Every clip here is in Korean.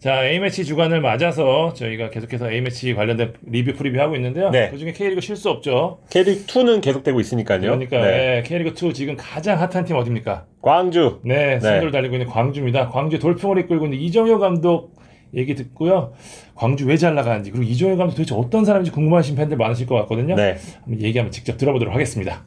자, A매치 주간을 맞아서 저희가 계속해서 A매치 관련된 리뷰 프리뷰하고 있는데요. 네. 그중에 K리그 쉴 수 없죠. K리그2는 계속되고 있으니까요. 그러니까 네. K리그2 지금 가장 핫한 팀 어딥니까? 광주. 네, 네. 승부를 달리고 있는 광주입니다. 광주 돌풍을 이끌고 있는 이정효 감독 얘기 듣고요. 광주 왜 잘 나가는지, 그리고 이정효 감독 도대체 어떤 사람인지 궁금하신 팬들 많으실 것 같거든요. 네. 한번 얘기 한번 직접 들어보도록 하겠습니다.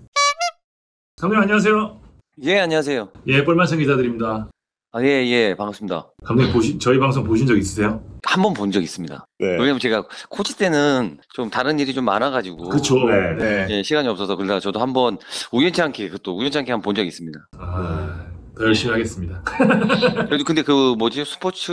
감독님 안녕하세요. 예, 안녕하세요. 예, 뻘만찬 기자드립니다. 아, 예, 반갑습니다. 감독님 저희 방송 보신 적 있으세요? 한 번 본 적 있습니다. 네. 왜냐면 제가 코치 때는 좀 다른 일이 좀 많아가지고. 그쵸. 네. 네. 예, 시간이 없어서 그러다가 저도 한번 우연치 않게 한 번 본 적이 있습니다. 더 열심히 하겠습니다. 그래도 근데 그 뭐지 스포츠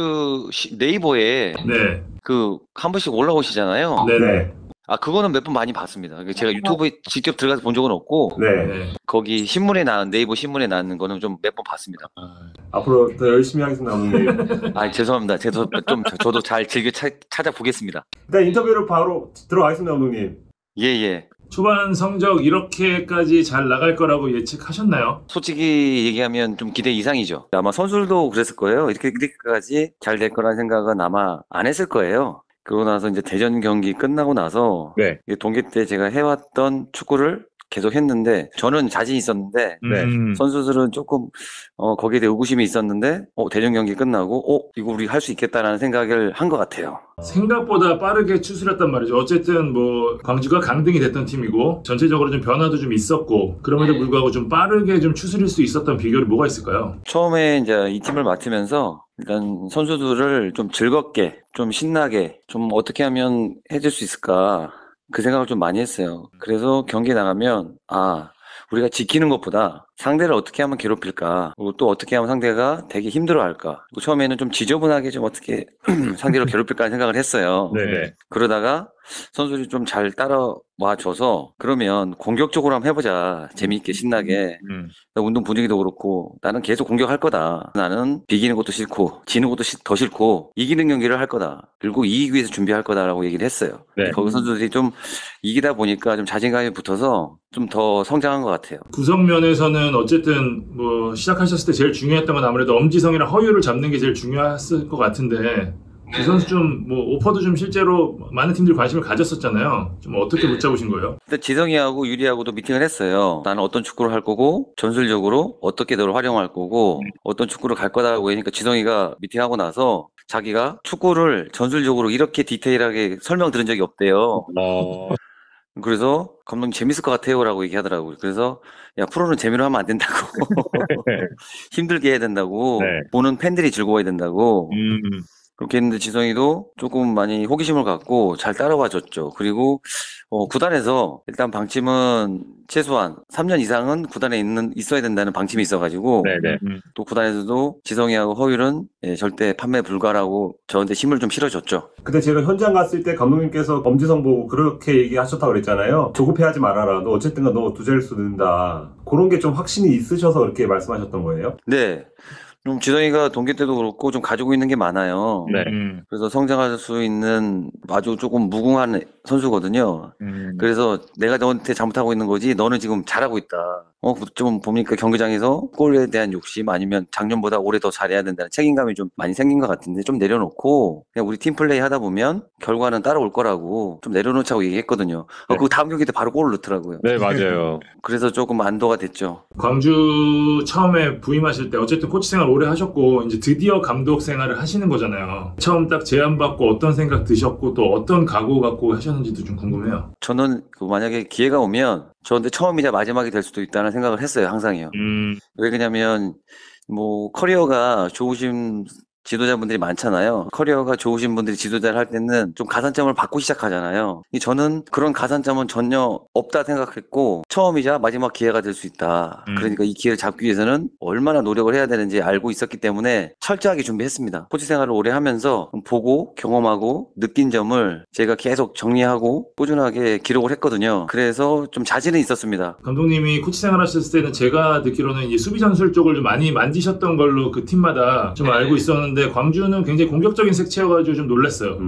네이버에 네. 그 한 번씩 올라오시잖아요. 네네. 아, 그거는 몇 번 많이 봤습니다. 제가 유튜브에 직접 들어가서 본 적은 없고 네. 거기 네이버 신문에 나는 거는 좀 몇 번 봤습니다. 앞으로 더 열심히 하겠습니다, 감독님. 아, 죄송합니다. 저도 잘 즐겨 찾아보겠습니다. 일단 인터뷰를 바로 들어가겠습니다, 감독님. 예. 초반 성적 이렇게까지 잘 나갈 거라고 예측하셨나요? 솔직히 얘기하면 좀 기대 이상이죠. 아마 선수들도 그랬을 거예요. 이렇게까지 잘 될 거라는 생각은 아마 안 했을 거예요. 그러고 나서 이제 대전 경기 끝나고 나서 네. 동계 때 제가 해왔던 축구를 계속 했는데 저는 자신 있었는데 네. 선수들은 조금 거기에 대해 의구심이 있었는데 대전 경기 끝나고 이거 우리 할 수 있겠다라는 생각을 한 것 같아요. 생각보다 빠르게 추스렸단 말이죠. 어쨌든 뭐 광주가 강등이 됐던 팀이고 전체적으로 좀 변화도 좀 있었고 그럼에도 불구하고 좀 빠르게 좀 추스릴 수 있었던 비결이 뭐가 있을까요? 처음에 이제 이 팀을 맡으면서 일단 선수들을 좀 즐겁게 좀 신나게 좀 어떻게 하면 해줄 수 있을까 그 생각을 좀 많이 했어요. 그래서 경기에 나가면 우리가 지키는 것보다 상대를 어떻게 하면 괴롭힐까 그리고 또 어떻게 하면 상대가 되게 힘들어할까 처음에는 좀 지저분하게 좀 어떻게 상대를 괴롭힐까 하는 생각을 했어요. 네. 그러다가 선수들이 좀 잘 따라와줘서 그러면 공격적으로 한번 해보자. 재미있게 신나게. 운동 분위기도 그렇고 나는 계속 공격할 거다. 나는 비기는 것도 싫고 지는 것도 더 싫고 이기는 경기를 할 거다. 그리고 이기기 위해서 준비할 거다라고 얘기를 했어요. 네. 거기 선수들이 좀 이기다 보니까 좀 자신감이 붙어서 좀 더 성장한 것 같아요. 구성면에서는 어쨌든 뭐 시작하셨을 때 제일 중요했던 건 아무래도 엄지성이랑 허유를 잡는 게 제일 중요했을 것 같은데 두 선수 좀 뭐 오퍼도 좀 실제로 많은 팀들이 관심을 가졌었잖아요. 좀 어떻게 붙잡으신 거예요? 근데 지성이하고 유리하고도 미팅을 했어요. 나는 어떤 축구를 할 거고 전술적으로 어떻게 너를 활용할 거고 어떤 축구를 갈 거다라고 하니까 지성이가 미팅하고 나서 자기가 축구를 전술적으로 이렇게 디테일하게 설명 들은 적이 없대요. 그래서 감독님 재밌을 것 같아요 라고 얘기하더라고요. 그래서 야 프로는 재미로 하면 안 된다고 힘들게 해야 된다고 보는 팬들이 즐거워야 된다고 그렇게 했는데 지성이도 조금 많이 호기심을 갖고 잘 따라와 줬죠. 그리고 구단에서 일단 방침은 최소한 3년 이상은 구단에 있어야 된다는 방침이 있어가지고 또 구단에서도 지성이하고 허율은 절대 판매 불가라고 저한테 힘을 좀 실어줬죠. 그때 제가 현장 갔을 때 감독님께서 엄지성 보고 그렇게 얘기하셨다고 그랬잖아요. 조급해하지 말아라. 너 어쨌든 너 두 자릿수 넣는다. 그런 게 좀 확신이 있으셔서 그렇게 말씀하셨던 거예요? 네. 좀 지성이가 동계 때도 그렇고 좀 가지고 있는 게 많아요. 그래서 성장할 수 있는 아주 조금 무궁한 선수거든요. 그래서 내가 너한테 잘못하고 있는 거지 너는 지금 잘하고 있다. 좀 보니까 경기장에서 골에 대한 욕심 아니면 작년보다 올해 더 잘해야 된다는 책임감이 좀 많이 생긴 것 같은데 좀 내려놓고 그냥 우리 팀 플레이 하다 보면 결과는 따라올 거라고 좀 내려놓자고 얘기했거든요. 그 다음 경기 때 바로 골을 넣더라고요. 네, 맞아요. 그래서 조금 안도가 됐죠. 광주 처음에 부임하실 때 어쨌든 코치 생활 오래 하셨고 이제 드디어 감독 생활을 하시는 거잖아요. 처음 딱 제안받고 어떤 생각 드셨고 또 어떤 각오 갖고 하셨는지도 좀 궁금해요. 저는 만약에 기회가 오면 저한테 처음이자 마지막이 될 수도 있다는 생각을 했어요. 항상이요. 왜 그러냐면 뭐 커리어가 좋으신 지도자분들이 많잖아요. 커리어가 좋으신 분들이 지도자를 할 때는 좀 가산점을 받고 시작하잖아요. 저는 그런 가산점은 전혀 없다 생각했고 처음이자 마지막 기회가 될 수 있다. 그러니까 이 기회를 잡기 위해서는 얼마나 노력을 해야 되는지 알고 있었기 때문에 철저하게 준비했습니다. 코치 생활을 오래 하면서 보고 경험하고 느낀 점을 제가 계속 정리하고 꾸준하게 기록을 했거든요. 그래서 좀 자신은 있었습니다. 감독님이 코치 생활 하셨을 때는 제가 듣기로는 이제 수비 전술 쪽을 좀 많이 만지셨던 걸로 그 팀마다 좀 알고 있었는데 광주는 굉장히 공격적인 색채여가지고 좀 놀랐어요.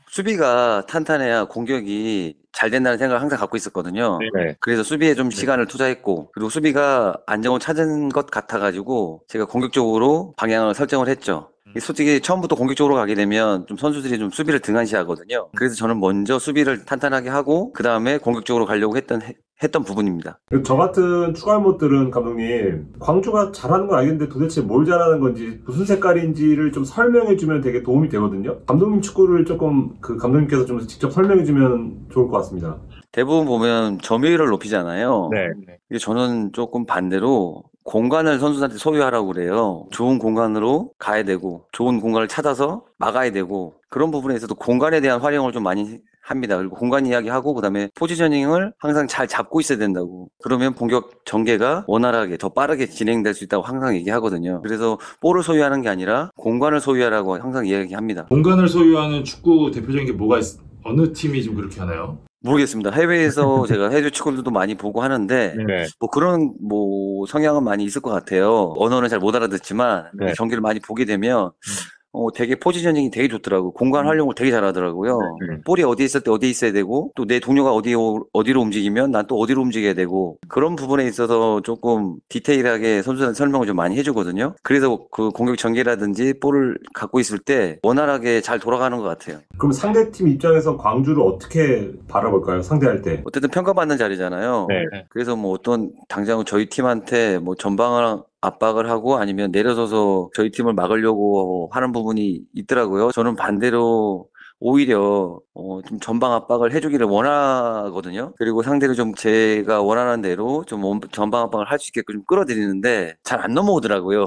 수비가 탄탄해야 공격이 잘 된다는 생각을 항상 갖고 있었거든요. 그래서 수비에 좀 시간을 투자했고 그리고 수비가 안정을 찾은 것 같아가지고 제가 공격적으로 방향을 설정을 했죠. 솔직히 처음부터 공격적으로 가게 되면 좀 선수들이 좀 수비를 등한시하거든요. 그래서 저는 먼저 수비를 탄탄하게 하고 그 다음에 공격적으로 가려고 했던 부분입니다. 저 같은 추가할못들은 감독님, 광주가 잘하는 건 알겠는데 도대체 뭘 잘하는 건지 무슨 색깔인지를 좀 설명해주면 되게 도움이 되거든요. 감독님 축구를 조금 그 감독님께서 좀 직접 설명해주면 좋을 것 같습니다. 대부분 보면 점유율을 높이잖아요. 네. 근데 저는 조금 반대로 공간을 선수들한테 소유하라고 그래요. 좋은 공간으로 가야 되고 좋은 공간을 찾아서 막아야 되고 그런 부분에 있어서 공간에 대한 활용을 좀 많이 합니다. 그리고 공간 이야기하고 그다음에 포지셔닝을 항상 잘 잡고 있어야 된다고. 그러면 공격 전개가 원활하게 더 빠르게 진행될 수 있다고 항상 얘기하거든요. 그래서 볼을 소유하는 게 아니라 공간을 소유하라고 항상 이야기합니다. 공간을 소유하는 축구 대표적인 게 뭐가 어느 팀이 좀 그렇게 하나요? 모르겠습니다. 해외에서 제가 해외 축구들도 많이 보고 하는데 네. 뭐 그런 뭐 성향은 많이 있을 것 같아요. 언어는 잘 못 알아듣지만 네. 경기를 많이 보게 되면 되게 포지셔닝이 되게 좋더라고요. 공간 활용을 되게 잘하더라고요. 볼이 어디에 있을 때 어디에 있어야 되고 또 내 동료가 어디로 움직이면 난 또 어디로 움직여야 되고 그런 부분에 있어서 조금 디테일하게 선수들한테 설명을 좀 많이 해주거든요. 그래서 그 공격 전개라든지 볼을 갖고 있을 때 원활하게 잘 돌아가는 것 같아요. 그럼 상대팀 입장에서 광주를 어떻게 바라볼까요? 상대할 때. 어쨌든 평가받는 자리잖아요. 네. 그래서 뭐 어떤 당장 저희 팀한테 뭐 전방을 압박을 하고 아니면 내려서서 저희 팀을 막으려고 하는 부분이 있더라고요. 저는 반대로 오히려 좀 전방 압박을 해주기를 원하거든요. 그리고 상대를 좀 제가 원하는 대로 좀 전방 압박을 할 수 있게끔 좀 끌어들이는데 잘 안 넘어오더라고요.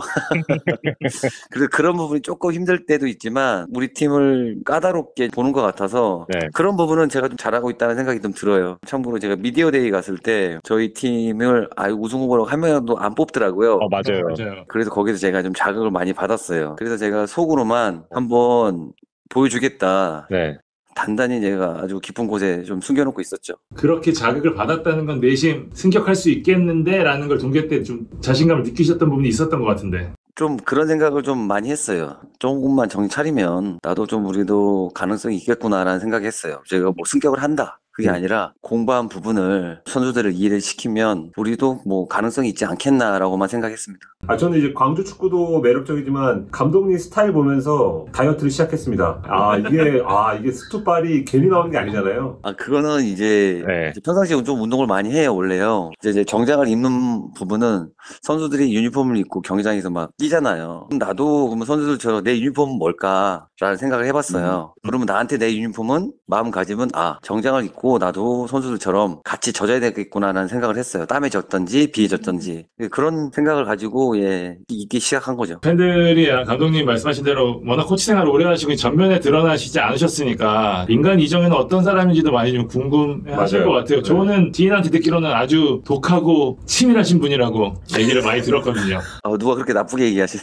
그래서 그런 부분이 조금 힘들 때도 있지만 우리 팀을 까다롭게 보는 것 같아서 네. 그런 부분은 제가 좀 잘하고 있다는 생각이 좀 들어요. 참고로 제가 미디어데이 갔을 때 저희 팀을 우승 후보로 한 명도 안 뽑더라고요. 맞아요. 맞아요. 그래서 거기서 제가 좀 자극을 많이 받았어요. 그래서 제가 속으로만 한번 보여주겠다. 네. 단단히 제가 아주 깊은 곳에 좀 숨겨놓고 있었죠. 그렇게 자극을 받았다는 건 내심 승격할 수 있겠는데 라는 걸 동계 때 좀 자신감을 느끼셨던 부분이 있었던 것 같은데. 좀 그런 생각을 좀 많이 했어요. 조금만 정신 차리면 나도 좀 우리도 가능성이 있겠구나라는 생각을 했어요. 제가 뭐 승격을 한다. 그게 아니라 공부한 부분을 선수들을 이해를 시키면 우리도 뭐 가능성이 있지 않겠나라고만 생각했습니다. 저는 이제 광주 축구도 매력적이지만 감독님 스타일 보면서 다이어트를 시작했습니다. 이게 스투발이 괜히 나오는 게 아니잖아요. 그거는 이제 평상시에 좀 운동을 많이 해요, 원래요. 이제 정장을 입는 부분은 선수들이 유니폼을 입고 경기장에서 막 뛰잖아요. 그럼 나도 그러면 선수들처럼 내 유니폼은 뭘까라는 생각을 해봤어요. 그러면 나한테 내 유니폼은 마음가짐은 정장을 입고 나도 선수들처럼 같이 젖어야 되겠구나라는 생각을 했어요. 땀에 젖든지 비에 젖든지 그런 생각을 가지고 있기 시작한 거죠. 팬들이 감독님 말씀하신 대로 워낙 코치 생활을 오래 하시고 전면에 드러나시지 않으셨으니까 인간 이정에는 어떤 사람인지도 많이 좀 궁금해하실 맞아요. 것 같아요. 저는 지인한테 듣기로는 아주 독하고 치밀하신 분이라고 얘기를 많이 들었거든요. 누가 그렇게 나쁘게 얘기하시나?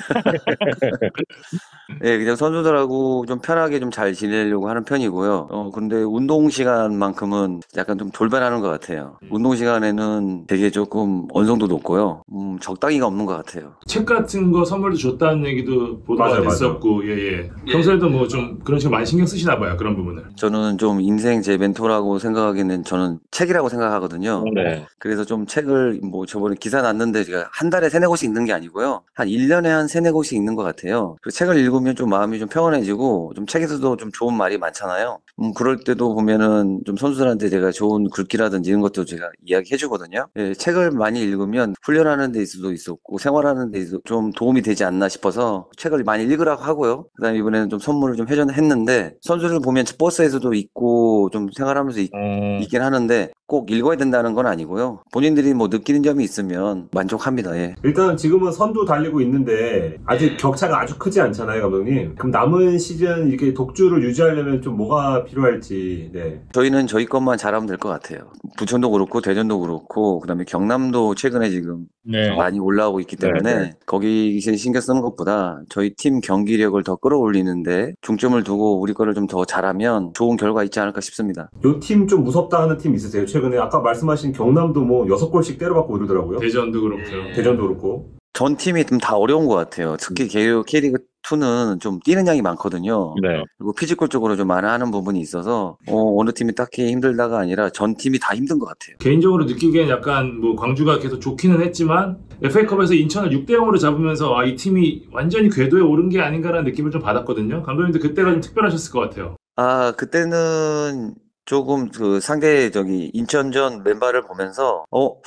네, 그냥 선수들하고 좀 편하게 좀 잘 지내려고 하는 편이고요. 근데 운동 시간만큼은 약간 좀 돌변하는 것 같아요. 운동 시간에는 되게 조금 언성도 높고요. 적당히가 없는 것 같아요. 책 같은 거 선물도 줬다는 얘기도 보도가 맞아요. 됐었고, 예. 평소에도 뭐 좀 그런 식으로 많이 신경 쓰시나 봐요, 그런 부분을. 저는 좀 인생 제 멘토라고 생각하기는 저는 책이라고 생각하거든요. 네. 그래서 좀 책을 뭐 저번에 기사 났는데 제가 한 달에 3-4권씩 읽는 게 아니고요. 한 1년에 한 3-4권씩 읽는 것 같아요. 그 책을 읽으면 좀 마음이 좀 평온해지고 좀 책에서도 좀 좋은 말이 많잖아요. 그럴 때도 보면은 좀 선수들한테 제가 좋은 글귀라든지 이런 것도 제가 이야기해 주거든요. 예, 책을 많이 읽으면 훈련하는 데 있어도 있었고 생활하는 데 있어도 좀 도움이 되지 않나 싶어서 책을 많이 읽으라고 하고요. 그다음에 이번에는 좀 선물을 좀 했는데 선수들 보면 버스에서도 있고 좀 생활하면서 있긴 하는데 꼭 읽어야 된다는 건 아니고요. 본인들이 뭐 느끼는 점이 있으면 만족합니다. 예. 일단 지금은 선두 달리고 있는데 아직 격차가 아주 크지 않잖아요, 감독님. 그럼 남은 시즌 이렇게 독주를 유지하려면 좀 뭐가 필요할지. 네. 저희는 저희 것만 잘하면 될 것 같아요. 부천도 그렇고 대전도 그렇고 그다음에 경남도 최근에 지금 많이 올라오고 있기 때문에 거기 신경 쓰는 것보다 저희 팀 경기력을 더 끌어올리는데 중점을 두고 우리 거를 좀 더 잘하면 좋은 결과 있지 않을까 싶습니다. 요 팀 좀 무섭다 하는 팀 있으세요? 최근에 아까 말씀하신 경남도 뭐 6골씩 때려박고 이러더라고요. 대전도 그렇고요. 대전도 그렇고. 전 팀이 좀 다 어려운 것 같아요. 특히 K리그 2는 좀 뛰는 양이 많거든요. 네. 그리고 피지컬적으로 좀 많아하는 부분이 있어서 어느 팀이 딱히 힘들다가 아니라 전 팀이 다 힘든 것 같아요. 개인적으로 느끼기엔 약간 뭐 광주가 계속 좋기는 했지만 FA컵에서 인천을 6대 0으로 잡으면서 이 팀이 완전히 궤도에 오른 게 아닌가라는 느낌을 좀 받았거든요. 감독님도 그때가 좀 특별하셨을 것 같아요. 그때는 조금 상대 인천전 멤버를 보면서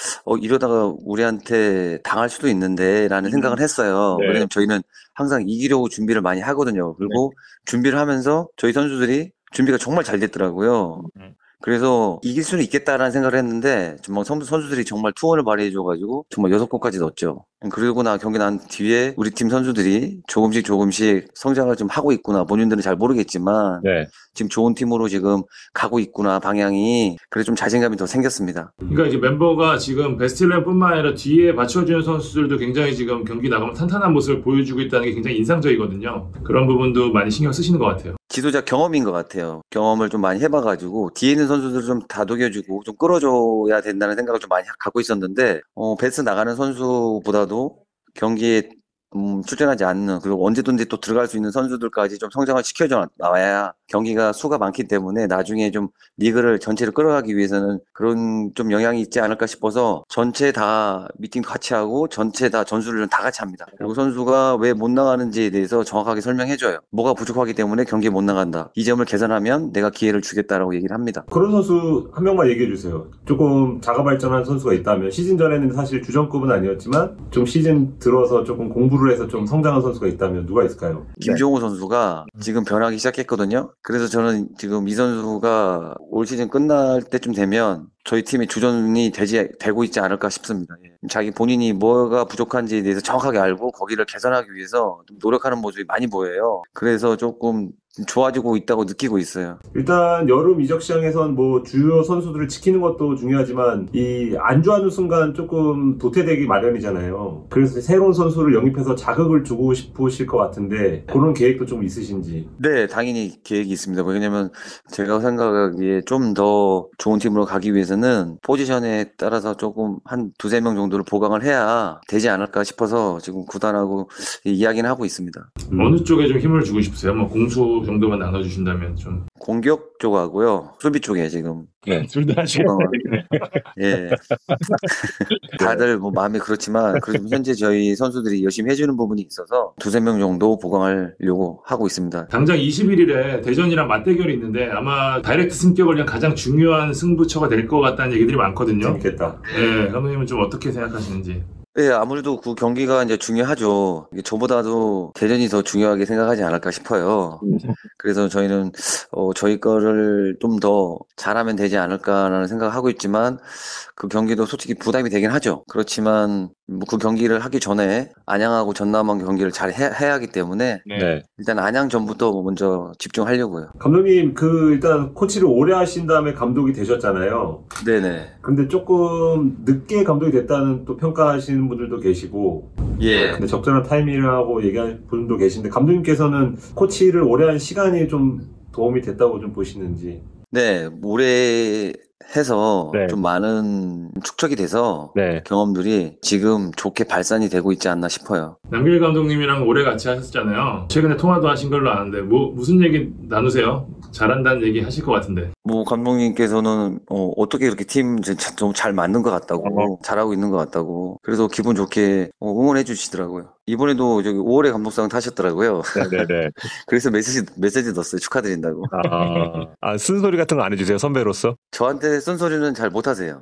이러다가 우리한테 당할 수도 있는데 라는 생각을 했어요. 네. 왜냐면 저희는 항상 이기려고 준비를 많이 하거든요. 그리고 준비를 하면서 저희 선수들이 준비가 정말 잘 됐더라고요. 그래서 이길 수는 있겠다라는 생각을 했는데 정말 선수들이 정말 투혼을 발휘해줘가지고 정말 6골까지 넣었죠. 그리고 경기 난 뒤에 우리 팀 선수들이 조금씩 성장을 좀 하고 있구나. 본인들은 잘 모르겠지만 네. 지금 좋은 팀으로 지금 가고 있구나, 방향이. 그래서 좀 자신감이 더 생겼습니다. 그러니까 이제 멤버가 지금 베스트 11뿐만 아니라 뒤에 받쳐주는 선수들도 굉장히 지금 경기 나가면 탄탄한 모습을 보여주고 있다는 게 굉장히 인상적이거든요. 그런 부분도 많이 신경 쓰시는 것 같아요. 지도자 경험인 것 같아요. 경험을 좀 많이 해봐가지고 뒤에 있는 선수들을 좀 다독여주고 좀 끌어줘야 된다는 생각을 좀 많이 갖고 있었는데 베스트 나가는 선수보다도 경기에 출전하지 않는, 그리고 언제든지 또 들어갈 수 있는 선수들까지 좀 성장을 시켜줘 나와야 경기가 수가 많기 때문에 나중에 좀 리그를 전체를 끌어가기 위해서는 그런 좀 영향이 있지 않을까 싶어서 전체 다 미팅 같이 하고 전체 다 전술을 다 같이 합니다. 그리고 선수가 왜 못 나가는지에 대해서 정확하게 설명해줘요. 뭐가 부족하기 때문에 경기에 못 나간다. 이 점을 개선하면 내가 기회를 주겠다라고 얘기를 합니다. 그런 선수 한 명만 얘기해 주세요. 조금 자가 발전한 선수가 있다면, 시즌 전에는 사실 주전급은 아니었지만 좀 시즌 들어서 조금 공부를 해서 좀 성장한 선수가 있다면 누가 있을까요? 김종호 선수가 지금 변하기 시작했거든요. 그래서 저는 지금 이 선수가 올 시즌 끝날 때쯤 되면 저희 팀이 주전이 되고 있지 않을까 싶습니다. 자기 본인이 뭐가 부족한지에 대해서 정확하게 알고 거기를 개선하기 위해서 좀 노력하는 모습이 많이 보여요. 그래서 조금 좋아지고 있다고 느끼고 있어요. 일단 여름 이적 시장에선 뭐 주요 선수들을 지키는 것도 중요하지만 이 안주하는 순간 조금 도태되기 마련이잖아요. 그래서 새로운 선수를 영입해서 자극을 주고 싶으실 것 같은데 그런 계획도 좀 있으신지? 네, 당연히 계획이 있습니다. 왜냐면 제가 생각하기에 좀 더 좋은 팀으로 가기 위해서는 포지션에 따라서 조금 한 두세 명 정도를 보강을 해야 되지 않을까 싶어서 지금 구단하고 이야기는 하고 있습니다. 어느 쪽에 좀 힘을 주고 싶으세요? 뭐 공수 정도만 나눠주신다면 좀. 공격 쪽하고요, 수비 쪽에 지금. 네. 둘 다 하시고. 예. 다들 뭐 마음이 그렇지만 그래도 현재 저희 선수들이 열심히 해주는 부분이 있어서 두세 명 정도 보강하려고 하고 있습니다. 당장 21일에 대전이랑 맞대결이 있는데 아마 다이렉트 승격을 위한 가장 중요한 승부처가 될 것 같다는 얘기들이 많거든요. 재밌겠다. 네, 감독님은 좀 어떻게 생각하시는지. 네, 아무래도 그 경기가 이제 중요하죠. 이게 저보다도 대전이 더 중요하게 생각하지 않을까 싶어요. 그래서 저희는 저희 거를 좀 더 잘하면 되지 않을까라는 생각을 하고 있지만 그 경기도 솔직히 부담이 되긴 하죠. 그렇지만 뭐 그 경기를 하기 전에 안양하고 전남한 경기를 잘 해야 하기 때문에 네. 일단 안양 전부터 먼저 집중하려고요. 감독님 일단 코치를 오래 하신 다음에 감독이 되셨잖아요. 네네. 근데 조금 늦게 감독이 됐다는 또 평가하시는 분들도 계시고, 예. 근데 적절한 타이밍이라고 얘기하는 분도 계신데, 감독님께서는 코치를 오래 한 시간이 좀 도움이 됐다고 좀 보시는지? 네, 오래 해서 네. 좀 많은 축적이 돼서 네. 경험들이 지금 좋게 발산이 되고 있지 않나 싶어요. 남길 감독님이랑 오래 같이 하셨잖아요. 최근에 통화도 하신 걸로 아는데 무슨 얘기 나누세요? 잘한다는 얘기 하실 것 같은데. 뭐 감독님께서는 어떻게 이렇게 팀 좀 잘 맞는 것 같다고, 잘하고 있는 것 같다고, 그래서 기분 좋게 응원해 주시더라고요. 이번에도 5월에 감독상 타셨더라고요. 네네네. 그래서 메시지 넣었어요. 축하드린다고. 쓴소리 같은 거 안 해주세요, 선배로서? 저한테 쓴소리는 잘 못하세요.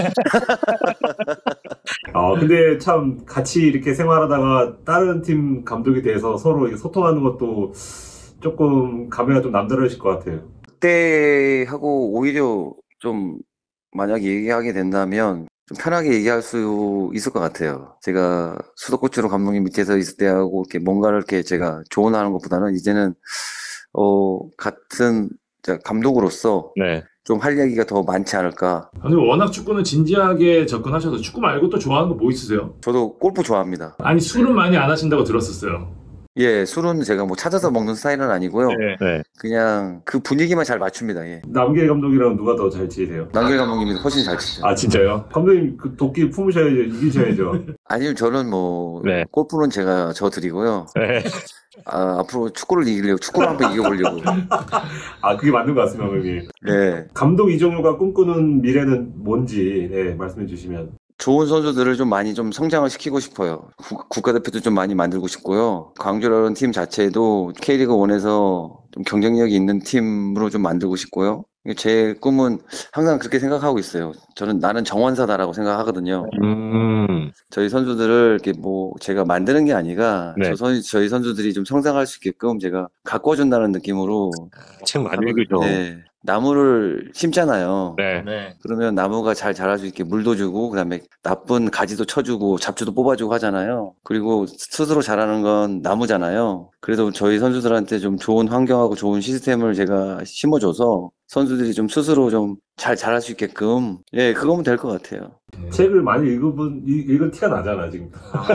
근데 참 같이 이렇게 생활하다가 다른 팀 감독이 돼서 서로 이렇게 소통하는 것도 조금 감회가 좀 남다르실 것 같아요. 그때 하고 오히려 좀 만약에 얘기하게 된다면 좀 편하게 얘기할 수 있을 것 같아요. 제가 수도코치로 감독님 밑에서 있을 때하고 이렇게 뭔가를 이렇게 제가 조언하는 것보다는 이제는 같은 감독으로서 네. 좀 할 얘기가 더 많지 않을까. 근데 워낙 축구는 진지하게 접근하셔서 축구 말고 또 좋아하는 거 뭐 있으세요? 저도 골프 좋아합니다. 아니 술은 많이 안 하신다고 들었었어요. 예, 술은 제가 뭐 찾아서 먹는 스타일은 아니고요. 네. 그냥 그 분위기만 잘 맞춥니다. 예. 남길 감독이랑 누가 더 잘 치세요? 남길 감독님이 훨씬 잘 치죠. 아 진짜요? 감독님 그 도끼 품으셔야죠. 이기셔야죠. 아니요, 저는 뭐 네. 골프는 제가 저 드리고요. 네. 앞으로 축구를 이기려고 축구를 한번 이겨보려고. 아 그게 맞는 것 같습니다, 감독님. 네. 감독 이정효가 꿈꾸는 미래는 뭔지 말씀해 주시면. 좋은 선수들을 좀 많이 좀 성장을 시키고 싶어요. 국가대표도 좀 많이 만들고 싶고요. 광주라는 팀 자체도 K리그 1에서 좀 경쟁력이 있는 팀으로 좀 만들고 싶고요. 제 꿈은 항상 그렇게 생각하고 있어요. 나는 정원사다라고 생각하거든요. 저희 선수들을 이렇게 뭐 제가 만드는 게 아니라 네. 저희 선수들이 좀 성장할 수 있게끔 제가 가꿔준다는 느낌으로 책 많이 읽으죠. 네. 나무를 심잖아요. 네. 네. 그러면 나무가 잘 자랄 수 있게 물도 주고 그다음에 나쁜 가지도 쳐주고 잡초도 뽑아주고 하잖아요. 그리고 스스로 자라는 건 나무잖아요. 그래서 저희 선수들한테 좀 좋은 환경하고 좋은 시스템을 제가 심어줘서 선수들이 좀 스스로 좀 잘 자랄 수 있게끔 그거면 될 것 같아요. 책을 많이 읽은 티가 나잖아 지금.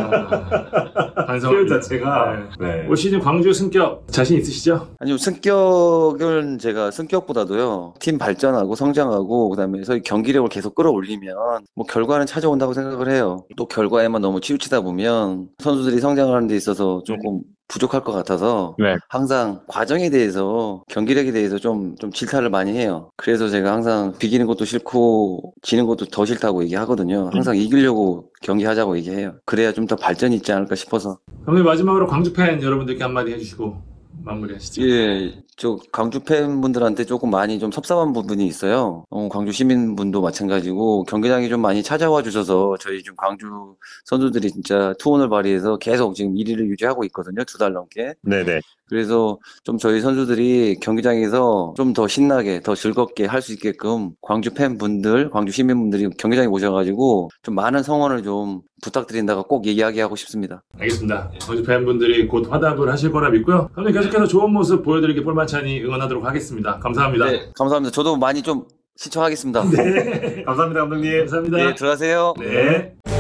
반성. 표현 자체가. 네. 올 시즌 광주 승격 자신 있으시죠? 아니요, 제가 승격보다도요, 팀 발전하고 성장하고, 그다음에 저희 경기력을 계속 끌어올리면, 뭐 결과는 찾아온다고 생각을 해요. 또 결과에만 너무 치우치다 보면, 선수들이 성장하는 데 있어서 조금 부족할 것 같아서, 네. 항상 과정에 대해서, 경기력에 대해서 좀 질타를 많이 해요. 그래서 제가 항상 비기는 것도 싫고, 지는 것도 더 싫다고 얘기하거든요. 항상 이기려고 경기하자고 얘기해요. 그래야 좀 더 발전이 있지 않을까 싶어서. 감독님 마지막으로 광주 팬 여러분들께 한마디 해주시고 마무리하시죠. 예, 저 광주 팬분들한테 조금 많이 좀 섭섭한 부분이 있어요. 광주 시민분도 마찬가지고 경기장에 좀 많이 찾아와 주셔서 저희 좀 광주 선수들이 진짜 투혼을 발휘해서 계속 지금 1위를 유지하고 있거든요. 2달 넘게. 네네. 그래서 좀 저희 선수들이 경기장에서 좀 더 신나게, 더 즐겁게 할 수 있게끔 광주 팬분들, 광주 시민분들이 경기장에 오셔가지고 좀 많은 성원을 좀 부탁드린다고 꼭 이야기하고 싶습니다. 알겠습니다. 광주 팬분들이 곧 화답을 하실 거라 믿고요. 감독님 계속해서 좋은 모습 보여드리기 볼만찬히 응원하도록 하겠습니다. 감사합니다. 네, 감사합니다. 저도 많이 좀 시청하겠습니다. 감사합니다, 감독님. 감사합니다. 네, 들어가세요. 네.